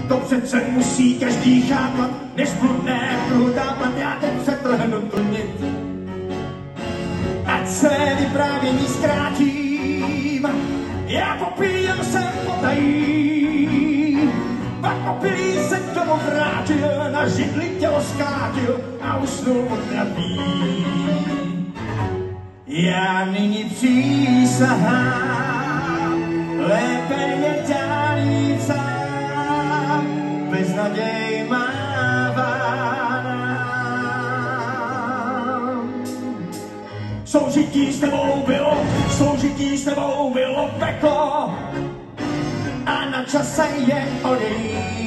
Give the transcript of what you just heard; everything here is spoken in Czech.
to přece musí každý chápat, než bludné prudápat, já teď přetrhnu tu nit. Ať své vyprávění zkrátím, já popíjem se potají. Pak opilý se k tomu vrátil, na židli tělo zkrátil a usnul od napí. Já nyní přísahám, lépe je dál jít sám, beznaděj mává nám. Soužití s tebou bylo peklo a na čase je odejít.